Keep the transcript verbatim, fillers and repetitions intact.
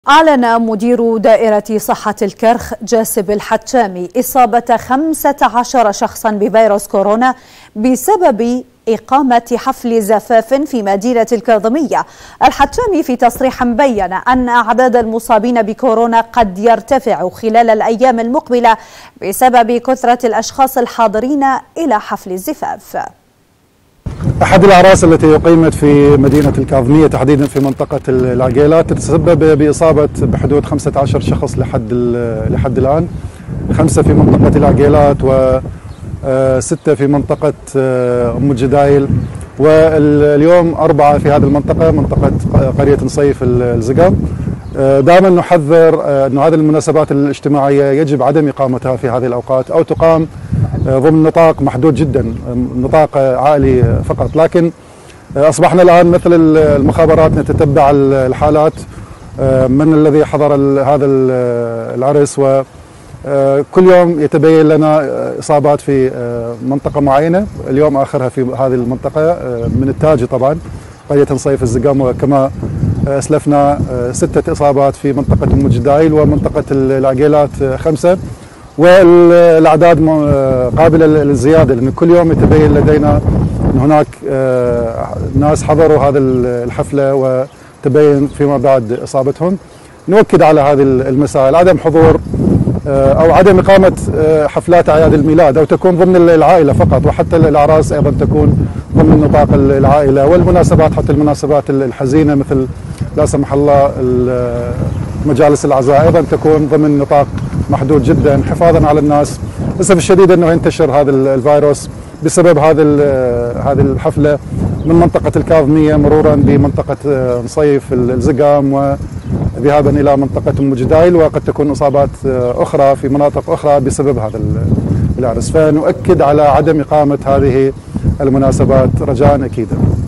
أعلن مدير دائرة صحة الكرخ جاسب الحتشامي إصابة خمسة عشر شخصا بفيروس كورونا بسبب إقامة حفل زفاف في مدينة الكاظمية. الحتشامي في تصريح بين أن أعداد المصابين بكورونا قد يرتفع خلال الأيام المقبلة بسبب كثرة الأشخاص الحاضرين إلى حفل الزفاف. أحد الأعراس التي أقيمت في مدينة الكاظمية تحديدا في منطقة العقيلات تتسبب بإصابة بحدود خمسة عشر شخص لحد لحد الآن، خمسة في منطقة العقيلات وستة في منطقة أم الجدايل، واليوم أربعة في هذه المنطقة، منطقة قرية نصيف الزقام. دائما نحذر أن هذه المناسبات الاجتماعية يجب عدم إقامتها في هذه الأوقات أو تقام ضمن نطاق محدود جدا، نطاق عائلي فقط. لكن أصبحنا الآن مثل المخابرات نتتبع الحالات، من الذي حضر هذا العرس، وكل يوم يتبين لنا إصابات في منطقة معينة. اليوم آخرها في هذه المنطقة من التاجي طبعا قرية نصيف الزقام، وكما أسلفنا ستة إصابات في منطقة أم الجدايل ومنطقة العقيلات خمسة، والأعداد قابلة للزيادة لأن كل يوم يتبين لدينا أن هناك ناس حضروا هذه الحفلة وتبين فيما بعد إصابتهم. نؤكد على هذه المسائل، عدم حضور أو عدم إقامة حفلات أعياد الميلاد أو تكون ضمن العائلة فقط، وحتى الأعراس أيضا تكون ضمن نطاق العائلة، والمناسبات حتى المناسبات الحزينة مثل لا سمح الله مجالس العزاء أيضا تكون ضمن نطاق محدود جدا حفاظا على الناس. للأسف الشديد أنه ينتشر هذا الفيروس بسبب هذه هذه الحفلة من منطقة الكاظمية مرورا بمنطقة نصيف الزقام وذهابا إلى منطقة أم الجدايل، وقد تكون إصابات أخرى في مناطق أخرى بسبب هذا العرس. فنؤكد على عدم إقامة هذه المناسبات رجاء أكيدا.